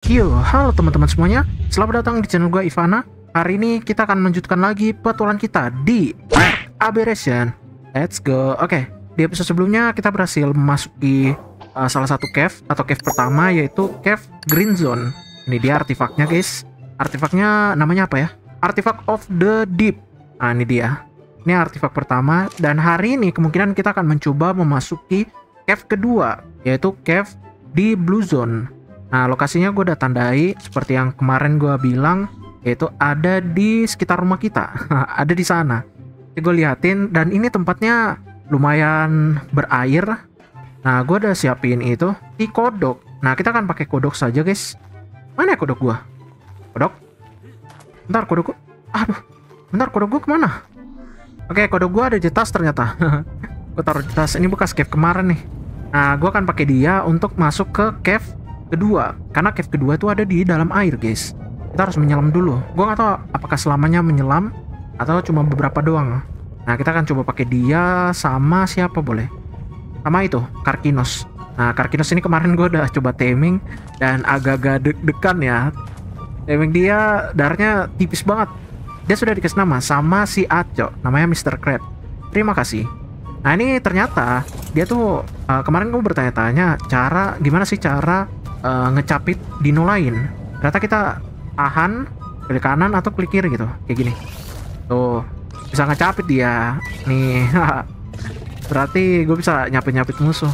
Yo, halo teman-teman semuanya. Selamat datang di channel gue Ivana. Hari ini kita akan melanjutkan lagi petualangan kita di Aberration. Let's go. Oke, di episode sebelumnya kita berhasil memasuki salah satu cave atau cave pertama, yaitu cave Green Zone. Ini dia artefaknya, guys. Artefaknya namanya apa ya? Artifact of the Deep. Nah, ini dia. Ini artefak pertama, dan hari ini kemungkinan kita akan mencoba memasuki cave kedua, yaitu cave di Blue Zone. Nah, lokasinya gue udah tandai seperti yang kemarin gue bilang, yaitu ada di sekitar rumah kita. Ada di sana. Jadi gue liatin, dan ini tempatnya lumayan berair. Nah, gue udah siapin itu di kodok. Nah, kita akan pakai kodok saja, guys. Mana ya kodok gue? Kodok? Bentar, kodok gue. Aduh, bentar, kodok gue kemana? Oke, kodok gue ada di tas ternyata. Gue taruh di tas. Ini bekas cave kemarin nih. Nah, gue akan pakai dia untuk masuk ke cave kedua, karena cave kedua itu ada di dalam air, guys. Kita harus menyelam dulu. Gue nggak tahu apakah selamanya menyelam atau cuma beberapa doang. Nah, kita akan coba pakai dia sama siapa boleh? Sama itu, Karkinos. Nah, Karkinos ini kemarin gue udah coba taming dan agak-agak deg-degan ya. Taming dia darahnya tipis banget. Dia sudah dikasih nama sama si Aco, namanya Mr. Crab. Terima kasih. Nah, ini ternyata dia tuh kemarin gue bertanya-tanya gimana sih cara ngecapit dino lain. Ternyata kita tahan, klik kanan atau klik kiri gitu, kayak gini. Tuh, bisa ngecapit dia. Nih, berarti gue bisa nyapit musuh.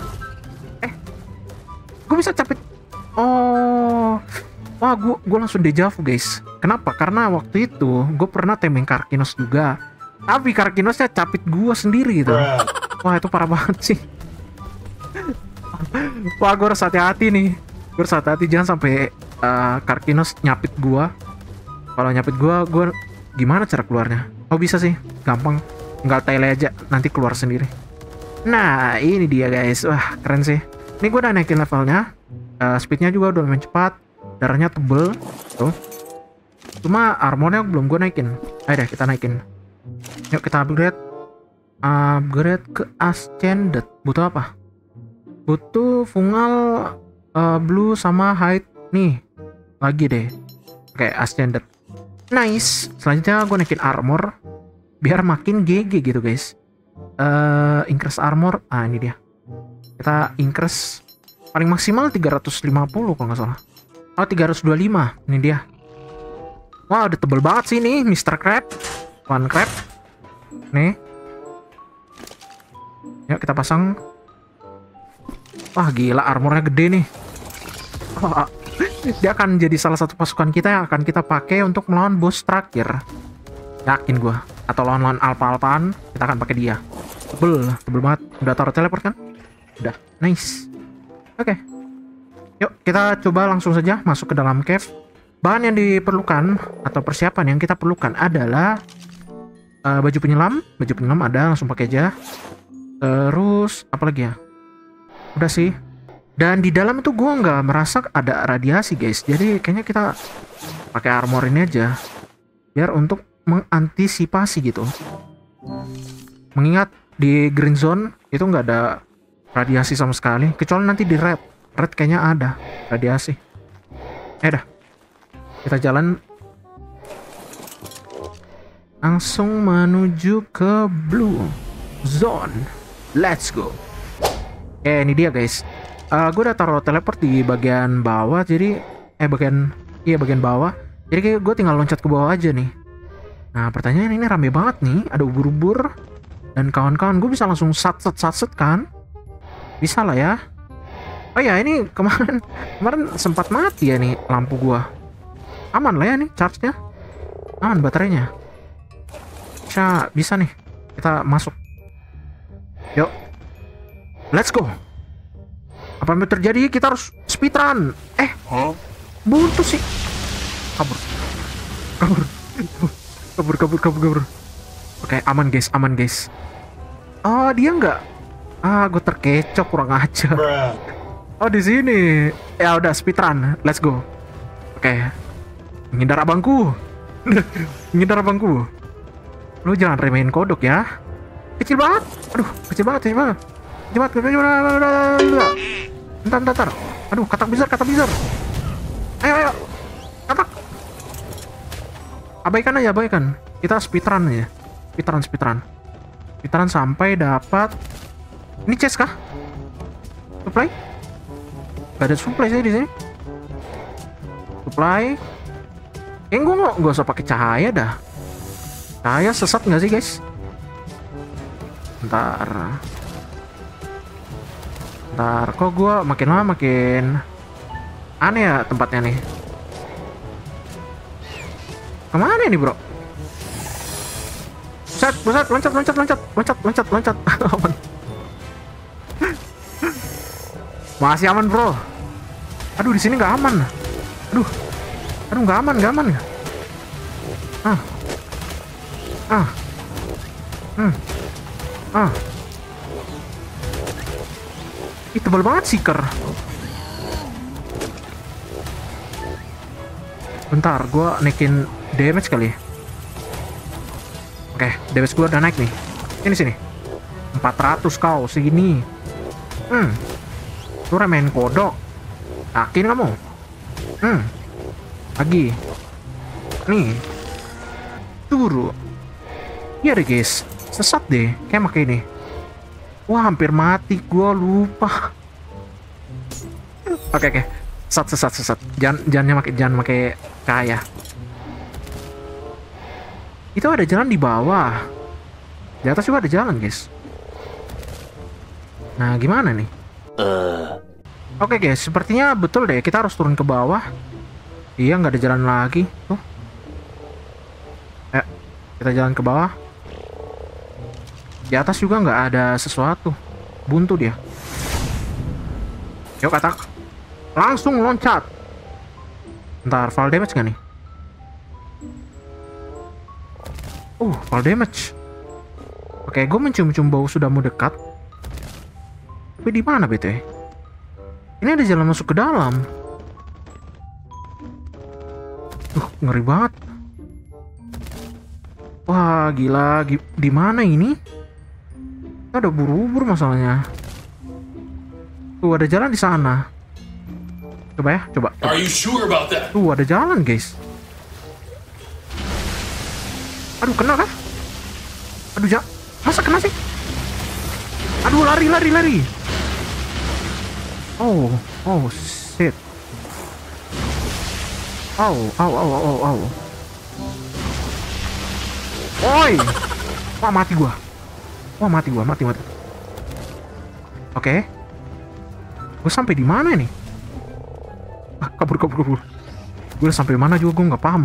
Gue bisa capit. Oh, wah, gue langsung dejavu, guys. Kenapa? Karena waktu itu gue pernah taming Karkinos juga, tapi Karkinosnya capit gue sendiri gitu. Wah, itu parah banget sih. Wah, gue harus hati-hati nih. Gue harus hati-hati jangan sampai Karkinos nyapit gua. Kalau nyapit gua gimana cara keluarnya? Oh, bisa sih, gampang. Nggak tele aja, nanti keluar sendiri. Nah, ini dia, guys. Wah, keren sih. Ini gua udah naikin levelnya. Speednya juga udah lumayan cepat. Darahnya tebel. Tuh. Cuma armornya belum gua naikin. Ayo deh, kita naikin. Yuk kita upgrade. Upgrade ke Ascended. Butuh apa? Butuh fungal, blue sama hide nih. Lagi deh. Oke, Ascended. Nice. Selanjutnya gue naikin armor biar makin GG gitu, guys. Increase armor. Ah, ini dia. Kita increase paling maksimal 350 kalau nggak salah. Oh, 325. Ini dia. Wah, udah tebel banget sih nih Mr. Crab. One Crab. Nih. Yuk kita pasang. Wah, gila, armornya gede nih. Oh, dia akan jadi salah satu pasukan kita yang akan kita pakai untuk melawan bos terakhir. Yakin gua. Atau lawan-lawan alpha-alphaan, kita akan pakai dia. Tebel banget. Udah taruh teleport kan? Udah, nice. Oke. Yuk, kita coba langsung saja masuk ke dalam cave. Bahan yang diperlukan atau persiapan yang kita perlukan adalah baju penyelam. Baju penyelam ada, langsung pakai aja. Terus apa lagi ya? Udah sih. Dan di dalam itu gue nggak merasa ada radiasi, guys. Jadi kayaknya kita pakai armor ini aja, biar untuk mengantisipasi gitu. Mengingat di Green Zone itu nggak ada radiasi sama sekali, kecuali nanti di Red kayaknya ada radiasi. Dah, kita jalan langsung menuju ke Blue Zone. Let's go. Ini dia, guys. Gue udah taruh teleport di bagian bawah, jadi bagian bawah. Jadi kayak gue tinggal loncat ke bawah aja nih. Nah, pertanyaan ini rame banget nih, ada ubur-ubur dan kawan-kawan. Gue bisa langsung satset kan? Bisa lah ya. Oh ya, ini kemarin sempat mati ya nih lampu gue. Aman lah ya nih charge-nya. Aman baterainya. Bisa nih. Kita masuk. Yuk. Let's go. Apa yang terjadi? Kita harus speedrun. Buntu sih. Kabur. Oke, aman guys. Oh, dia nggak. Gue terkecoh, kurang ajar. Oh, di sini. Ya udah, speedrun. Let's go. Oke. Menghindar abangku. Lu jangan remehin kodok ya. Kecil banget. Aduh, kecil banget. Bentar. Aduh, katak besar. Ayo. Abaikan aja, abaikan. Kita speedrun aja. Speedrun. Speedrun sampai dapat. Ini chest kah? Supply? Gak ada supply sih di sini. Supply. Gue nggak usah pakai cahaya dah. Cahaya sesat nggak sih guys? Bentar. Kok gue makin lama makin aneh ya tempatnya nih. Kemana nih bro? Buset, loncat. Aman. Masih aman bro. Aduh di sini nggak aman. Aduh nggak aman. Ih, tebal banget seeker. Bentar, gue naikin damage kali. Oke, damage gue udah naik nih. Sini 400 kau segini. Lu remehin kodok. Yakin kamu? Lagi. Nih. Turu. Iya deh guys. Sesat deh. Kayak pakai ini. Wah, hampir mati. Gua lupa. Oke. Sesat. Jangan pakai cahaya. Itu ada jalan di bawah. Di atas juga ada jalan, guys. Nah, gimana nih? Oke guys, sepertinya betul deh. Kita harus turun ke bawah. Iya, nggak ada jalan lagi. Tuh. Kita jalan ke bawah. Di atas juga nggak ada sesuatu. Buntu dia. Yuk, attack. Langsung loncat. Ntar, fall damage nggak nih? Fall damage. Oke, gue mencium-cium bau sudah mau dekat. Tapi di mana BTW? Ini ada jalan masuk ke dalam. Ngeri banget. Wah, gila. Di mana ini? Ada buru-buru masalahnya. Tuh, ada jalan di sana. Coba ya, coba. Are you sure about that? Tuh, ada jalan, guys. Aduh, kena kah? Aduh, masa kena sih? Aduh, lari. Oh, shit. Au. Oi. Wah, mati gua. Mati. Oke. Gua sampai di mana nih? Kabur. Gua sampai mana juga gua nggak paham.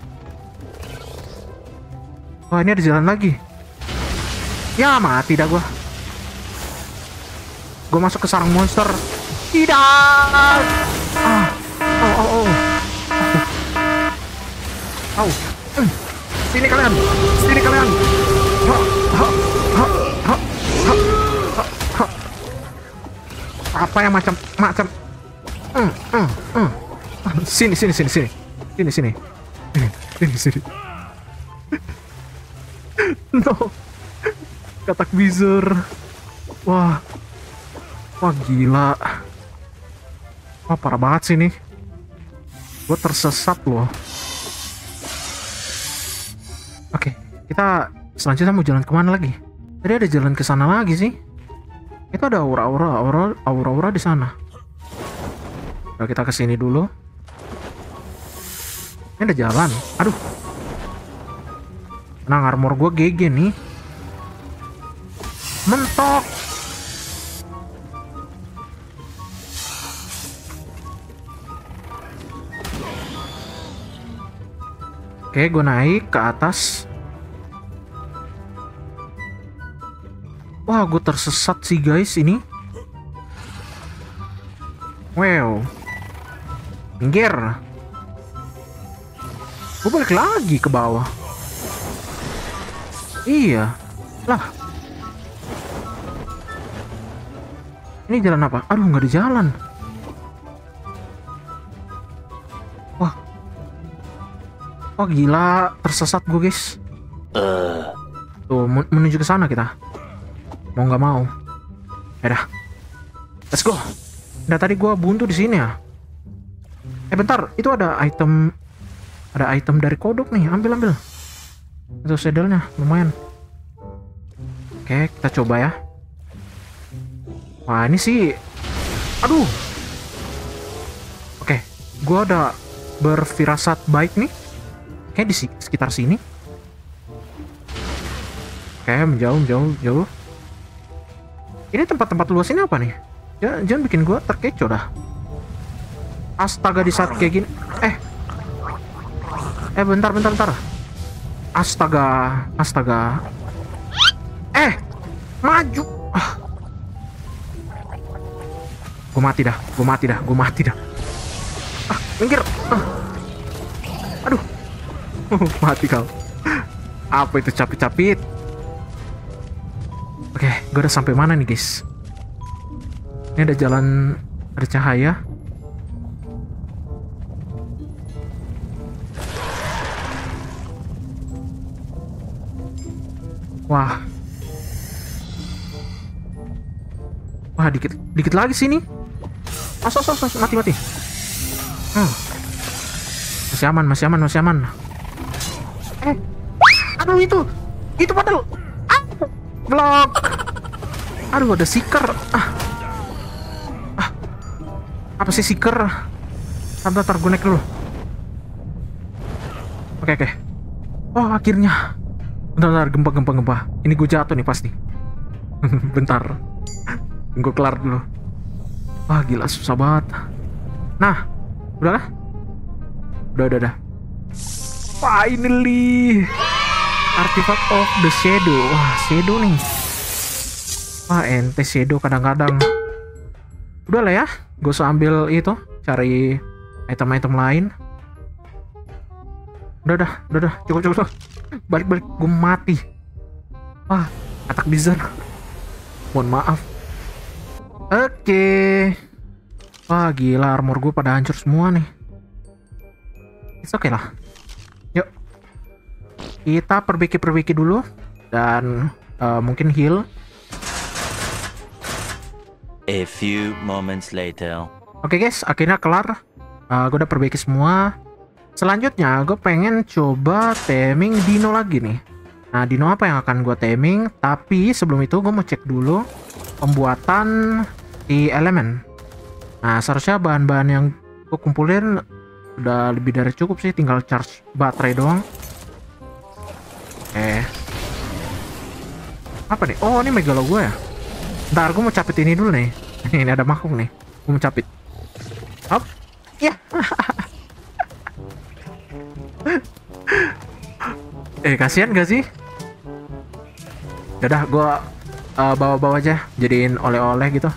Wah, ini ada jalan lagi. Ya, mati dah gua. Gua masuk ke sarang monster. Tidak. Sini kalian. Apa yang macam Sini. No. Katak visor. Wah, gila. Wah, parah banget sih nih. Gue tersesat loh. Oke, kita selanjutnya mau jalan kemana lagi? Tadi ada jalan ke sana lagi sih. Itu ada aura di sana. Nah, kita kesini dulu. Ini ada jalan. Aduh. Nah, armor gue GG nih. Mentok. Oke, gue naik ke atas. Wah, gue tersesat sih guys ini. Wow. Minggir. Gue balik lagi ke bawah. Iya. Lah. Ini jalan apa? Aduh, nggak ada jalan. Wah, gila, tersesat gue guys. Tuh, menuju ke sana kita. Mau nggak mau. Yaudah, let's go. Nah, tadi gue buntu di sini ya. Bentar, itu ada item Ada item dari kodok nih, ambil. Itu saddle-nya, lumayan. Oke, kita coba ya. Wah, ini sih... Aduh. Oke, gua ada berfirasat baik nih. Kayak di sekitar sini. Oke, menjauh. Ini tempat-tempat luas ini apa nih? Jangan bikin gua terkecoh dah. Astaga, di saat kayak gini. Bentar. Astaga. Maju. Gue mati dah. Minggir. Aduh. Mati kau. Apa itu capit-capit? Oke, gue udah sampai mana nih, guys? Ini ada jalan, ada cahaya. Wah, dikit lagi sini. Mati. Masih aman. Aduh, itu padahal. Blok. Aduh, ada seeker. Apa sih seeker? Bentar, gue naik dulu. Oke. Oh, akhirnya. Bentar, gempa. Ini gue jatuh nih pasti. Bentar. Gue kelar dulu. Wah, gila, susah banget. Nah, udah. Finally. Artifact of the Shadow. Wah, Shadow nih. Wah, ente Shadow kadang-kadang. Udah lah ya. Gue usah ambil itu. Cari item-item lain. Udah. Cukup. Balik. Gue mati. Wah, attack bizarre. Mohon maaf. Oke. Wah, gila, armor gue pada hancur semua nih. It's okay lah. Yuk. Kita perbaiki dulu. Dan mungkin heal. A few moments later. Oke guys, akhirnya kelar. Gue udah perbaiki semua. Selanjutnya gue pengen coba taming dino lagi nih. Nah, dino apa yang akan gue taming? Tapi sebelum itu gue mau cek dulu pembuatan di elemen. Nah, seharusnya bahan-bahan yang gue kumpulin udah lebih dari cukup sih. Tinggal charge baterai doang. Apa nih? Oh, ini megalo gue ya. Ntar gue mau capit ini dulu nih. Ini ada makhluk nih. Gue mau capit. Hop. Ya. Kasihan gak sih? Yaudah, gue bawa-bawa aja, jadiin oleh-oleh gitu.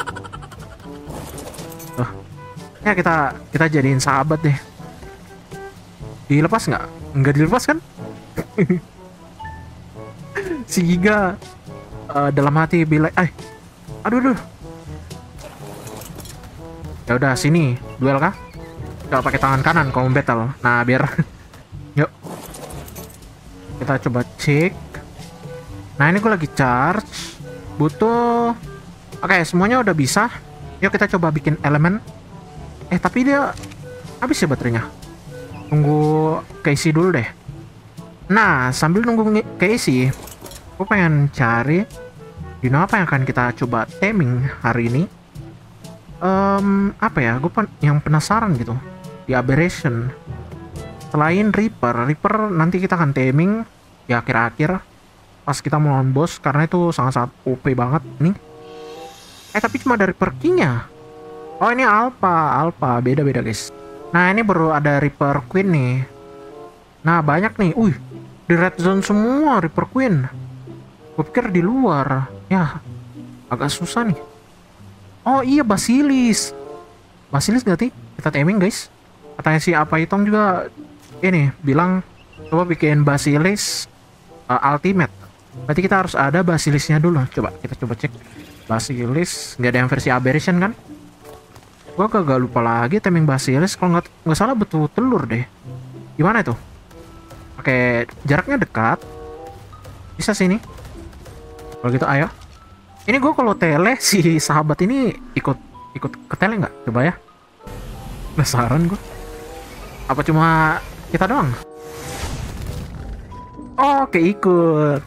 Tuh. Ya, kita jadiin sahabat deh. Dilepas nggak? Nggak dilepas kan? Si Giga dalam hati bilang, aduh. Ya udah, sini duel kah? Kalau pakai tangan kanan kalau battle. Nah, biar yuk. Kita coba cek. Nah, ini gue lagi charge. Butuh. Oke, semuanya udah bisa. Yuk kita coba bikin elemen. Tapi dia habis ya baterainya. Tunggu keisi dulu deh. Nah, sambil nunggu keisi, gue pengen cari dino apa yang akan kita coba taming hari ini. Apa ya? Gue yang penasaran gitu. Di Aberration. Selain Reaper nanti kita akan taming di akhir-akhir pas kita melawan bos, karena itu sangat-sangat OP banget nih. Tapi cuma dari perkinya. Oh, ini Alpha, beda-beda guys. Nah, ini baru ada Reaper Queen nih. Nah, banyak nih. Di red zone semua Reaper Queen. Gue pikir di luar. Ya, agak susah nih. Oh iya, Basilis gak sih? Kita taming guys. Katanya si apa Itong juga ini bilang coba bikin Basilis Ultimate. Berarti kita harus ada Basilisnya dulu. Kita coba cek Basilis. Nggak ada yang versi Aberration kan? Gua gak lupa lagi taming Basilis. Kalau nggak salah betul telur deh. Gimana itu? Oke, jaraknya dekat. Bisa sini. Kalau gitu ayo. Ini gue kalau tele si sahabat ini ikut ke tele nggak? Coba ya. Penasaran gue. Apa cuma Kita doang. Oke, ikut.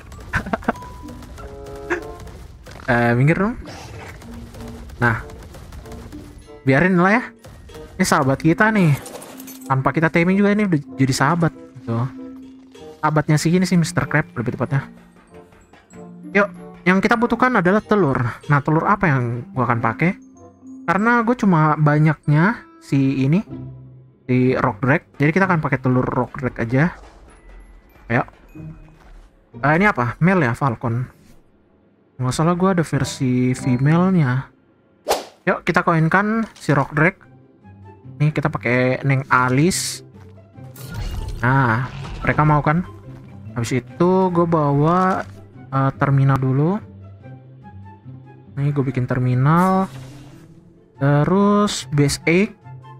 Minggir dong. Nah, biarin lah ya. Ini sahabat kita nih. Tanpa kita taming juga ini udah jadi sahabat gitu. Sahabatnya sih ini sih Mr. Crab lebih tepatnya. Yuk, yang kita butuhkan adalah telur. Nah, telur apa yang gua akan pakai? Karena gue cuma banyaknya si ini, si rock drake. Jadi kita akan pakai telur rock drake aja. Ayo. Ini apa? Male ya, Falcon. Nggak salah gue ada versi female-nya. Yuk kita koinkan si rock drake. Nih kita pakai Neng Alice. Nah, mereka mau kan? Habis itu gue bawa terminal dulu. Nih gue bikin terminal. Terus base egg.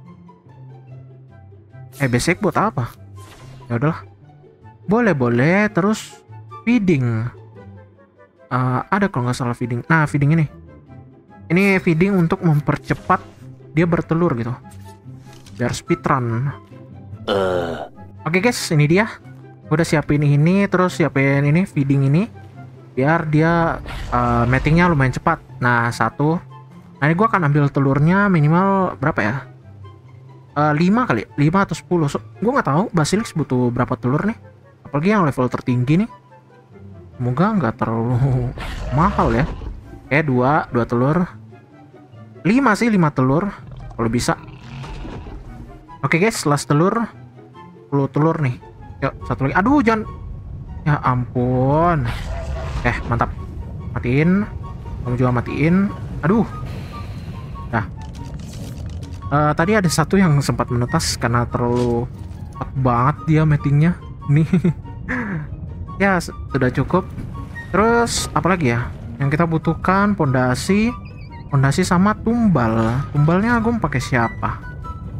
Base egg buat apa? Ya udahlah. Boleh. Terus feeding. Ada kalau nggak salah feeding. Nah, feeding ini. Ini feeding untuk mempercepat dia bertelur gitu. Biar speedrun. Oke guys, ini dia. Gue udah siapin ini, terus siapin ini feeding ini. Biar dia matingnya lumayan cepat. Nah, 1. Nah, ini gue akan ambil telurnya minimal berapa ya? 5 kali, 5 atau 10. Gue nggak tahu Basilisk butuh berapa telur nih. Apalagi yang level tertinggi nih. Semoga nggak terlalu mahal ya. Oke, 2 telur. 5 sih, 5 telur kalau bisa. Oke guys, last telur. 10 telur nih. Yuk, satu lagi. Aduh, jangan. Ya ampun. Mantap. Matiin. Kamu juga matiin. Aduh. Nah. Tadi ada satu yang sempat menetas karena terlalu cepat banget dia matingnya. Nih. Ya, sudah cukup. Terus apalagi ya? Yang kita butuhkan pondasi sama tumbal. Tumbalnya gue pakai siapa?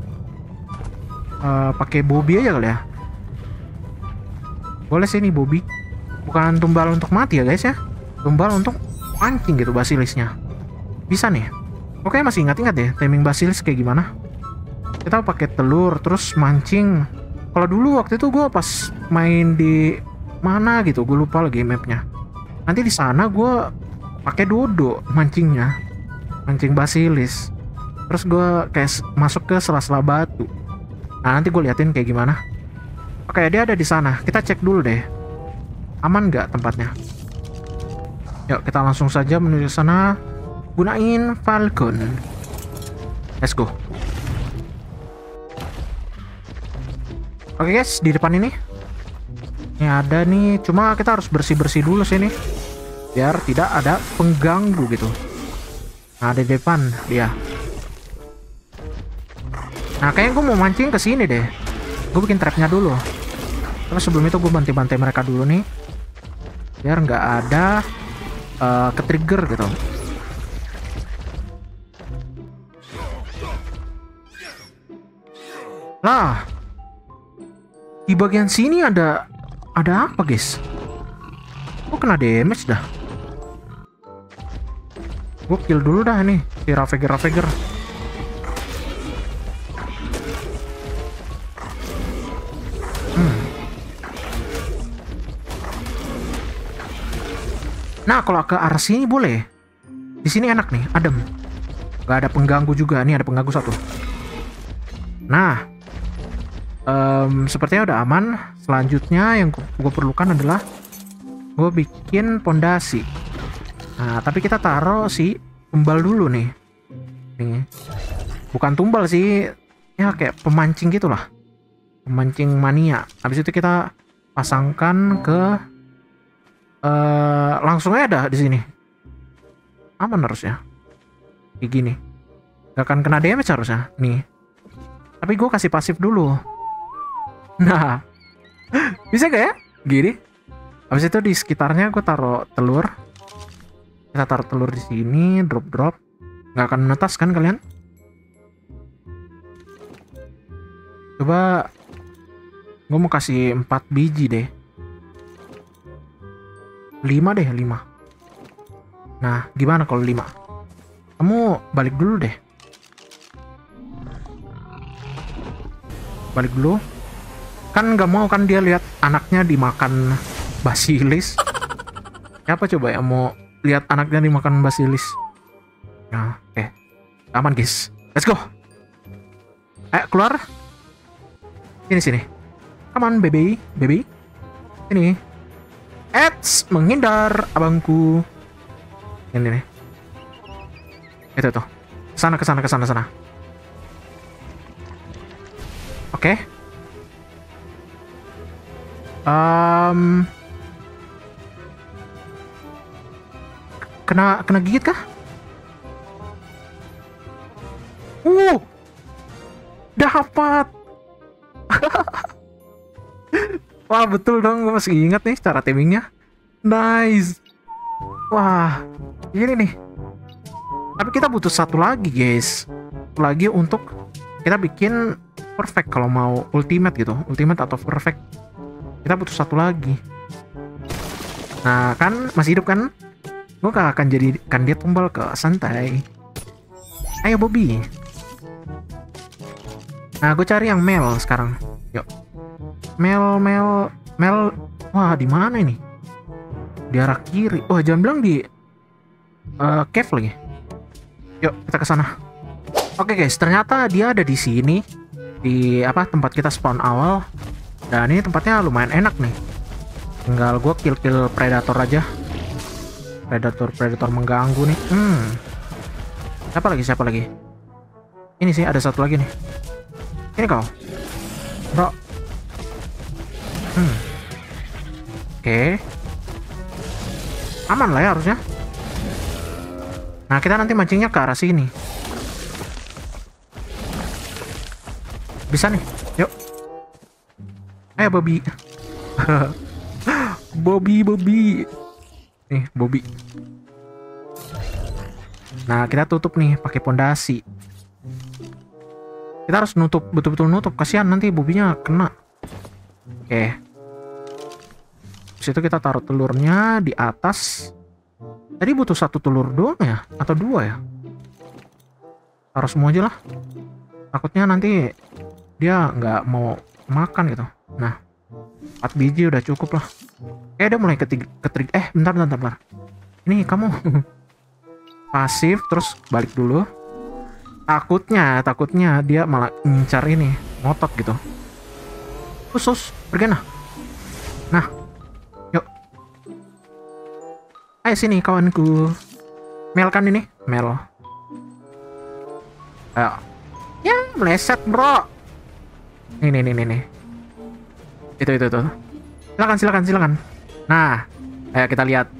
Pakai Bobby aja kali ya. Boleh sih nih Bobby. Bukan tumbal untuk mati ya guys ya. Tumbal untuk pancing gitu Basilisknya. Bisa nih. Oke, masih ingat-ingat ya timing Basilisk kayak gimana. Kita pakai telur terus mancing. Kalau dulu waktu itu gue pas main di mana gitu, gue lupa lagi mapnya. Nanti di sana gue pakai dodo mancingnya, mancing Basilisk. Terus gue kayak masuk ke sela-sela batu. Nah, nanti gue liatin kayak gimana. Oke, dia ada di sana. Kita cek dulu deh. Aman nggak tempatnya? Yuk, kita langsung saja menuju sana. Gunain Falcon. Let's go. Oke guys, di depan ini. Ini ada nih. Cuma kita harus bersih-bersih dulu sini. Biar tidak ada pengganggu gitu. Nah, di depan dia. Nah, kayaknya gue mau mancing ke sini deh. Gue bikin trapnya dulu. Terus sebelum itu gue bantai-bantai mereka dulu nih. Biar nggak ada ke-trigger gitu. Lah. Di bagian sini ada apa, guys? Gue kena damage dah. Gue kill dulu dah nih si Ravager. Nah, kalau ke arah sini boleh. Di sini enak nih, adem. Gak ada pengganggu juga. Nih ada pengganggu satu. Nah, sepertinya udah aman. Selanjutnya yang gue perlukan adalah gue bikin pondasi. Nah, tapi kita taruh si tumbal dulu nih. Nih. Bukan tumbal sih, ya kayak pemancing gitulah. Pemancing mania. Habis itu kita pasangkan ke langsung aja ada di sini. Aman harusnya. Kayak gini. Gak akan kena damage harusnya. Nih. Tapi gue kasih pasif dulu. Nah. Bisa gak ya? Gini. Habis itu di sekitarnya gue taruh telur. Kita taruh telur di sini, drop. Gak akan menetas kan kalian? Coba gue mau kasih 4 biji deh. 5 deh, 5. Nah, gimana kalau 5? Kamu balik dulu deh. Balik dulu. Kan nggak mau kan dia lihat anaknya dimakan basilis. Siapa coba yang mau lihat anaknya dimakan basilis? Nah, oke. Aman guys. Let's go. Ayo keluar. Sini. Come on baby. Ini. Menghindar abangku. Ini nih. Itu tuh. Kesana. Oke. Kena gigit kah? Dapat. Wah, betul dong, gue masih ingat nih cara timingnya. Nice. Wah, ini nih. Tapi kita butuh satu lagi, guys. Satu lagi untuk kita bikin perfect kalau mau ultimate gitu. Ultimate atau perfect. Kita butuh satu lagi. Nah, kan masih hidup kan? Gue gak akan jadikan dia tumbal ke santai. Ayo Bobby. Nah, gue cari yang Mel sekarang. Yuk. Mel. Wah, di mana ini? Di arah kiri. Wah, jangan bilang di cave lagi. Yuk, kita ke sana. Oke guys, ternyata dia ada di sini. Di tempat kita spawn awal. Dan ini tempatnya lumayan enak nih. Tinggal gue kill predator aja. Predator mengganggu nih. Siapa lagi? Ini sih ada satu lagi nih. Ini kau, bro. Oke. Aman lah ya harusnya. Nah, kita nanti mancingnya ke arah sini. Bisa nih. Yuk. Ayo Bobby. Bobby. Nih, Bobby. Nah, kita tutup nih pakai pondasi. Kita harus nutup, betul-betul nutup. Kasihan nanti Bobby-nya kena. Oke. Terus itu kita taruh telurnya di atas. Tadi butuh satu telur doang ya? Atau dua ya? Taruh semua aja lah. Takutnya nanti dia nggak mau makan gitu. Nah, 4 biji udah cukup lah. Dia mulai ketrik. Bentar. Ini kamu pasif terus balik dulu. Takutnya dia malah ngincar ini, ngotot gitu. Khusus, pergi nah. Nah, yuk. Ayo sini kawanku. Mel kan ini? Mel. Ayo. Ya, meleset bro. Nih. Itu. Silakan. Nah, ayo kita lihat.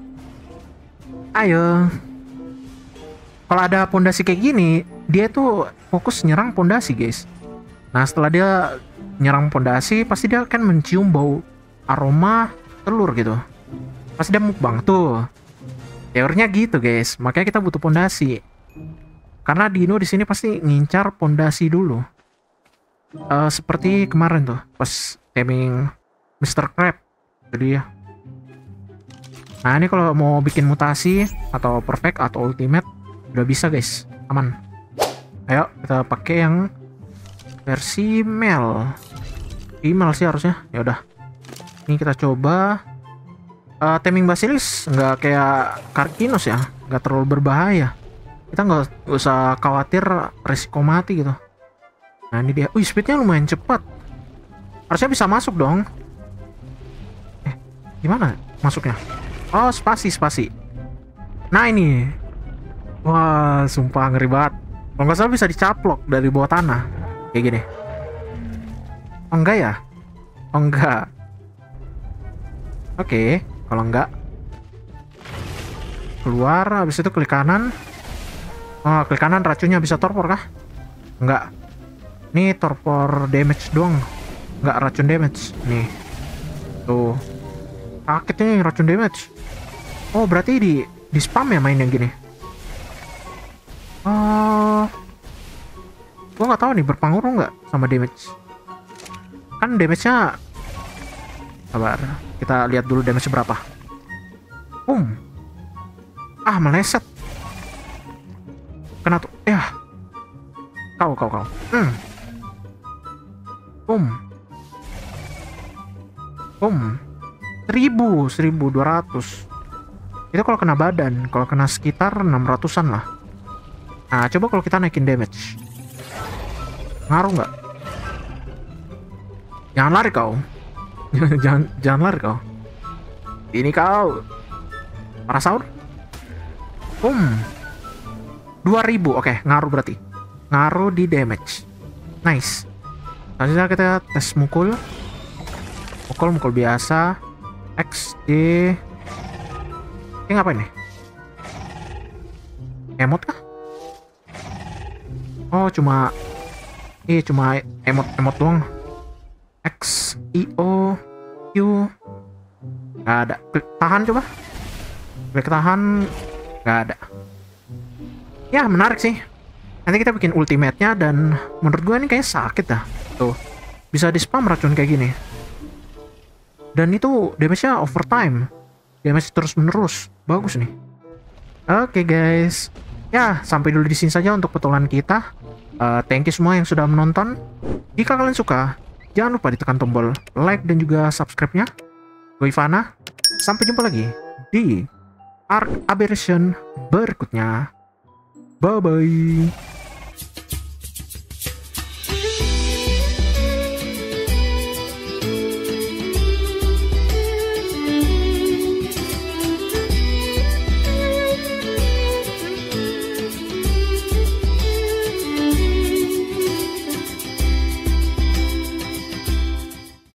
Ayo. Kalau ada pondasi kayak gini, dia tuh fokus nyerang pondasi, guys. Nah, setelah dia nyerang pondasi, pasti dia akan mencium bau aroma telur gitu. Pasti dia mukbang tuh. Teorinya gitu, guys. Makanya kita butuh pondasi. Karena Dino di sini pasti ngincar pondasi dulu. Seperti kemarin tuh, pas timing Mr. Crab. Jadi ya. Nah, ini kalau mau bikin mutasi atau perfect atau ultimate udah bisa, guys. Aman. Ayo kita pakai yang versi Mel. Female sih harusnya. Ya udah. Ini kita coba. Taming Basilis nggak kayak Karkinos ya. Nggak terlalu berbahaya. Kita nggak usah khawatir resiko mati gitu. Nah, ini dia. Speednya lumayan cepat. Harusnya bisa masuk dong. Gimana masuknya? Oh, spasi. Nah, ini. Wah, sumpah ngeri banget. Kalau nggak salah bisa dicaplok dari bawah tanah. Kayak gini. Oh, enggak ya? Oh, enggak. Oke, kalau enggak. Keluar, habis itu klik kanan. Oh, klik kanan racunnya bisa torpor kah? Enggak. Ini torpor damage doang. Enggak racun damage. Nih. Tuh. Sakit nih racun damage. Oh, berarti di spam ya main yang gini. Gue nggak tahu nih berpengaruh nggak sama damage. Kan damage-nya, sabar, kita lihat dulu damage berapa. Meleset. Kena tuh. Ya. Kau. 1200. Itu kalau kena badan, kalau kena sekitar 600-an lah. Nah, coba kalau kita naikin damage. Ngaruh nggak? Jangan lari kau. jangan lari kau. Ini kau. Parasaur. 2000. Oke, ngaruh berarti. Ngaruh di damage. Nice. Selanjutnya kita tes mukul. Mukul biasa. XD. Ini ngapain nih? Emot kah? Oh, cuma emot doang. X, I, O, Q. Gak ada. Klik tahan coba. Klik tahan. Gak ada. Ya, menarik sih. Nanti kita bikin ultimate-nya, dan menurut gue ini kayaknya sakit dah. Tuh. Bisa di spam racun kayak gini. Dan itu damage-nya overtime. Damage terus menerus. Bagus nih. Oke guys. Ya, sampai dulu di sini saja untuk petualangan kita. Thank you semua yang sudah menonton. Jika kalian suka, jangan lupa ditekan tombol like dan juga subscribe-nya. Gue Ivana. Sampai jumpa lagi di Arc Aberration berikutnya. Bye-bye.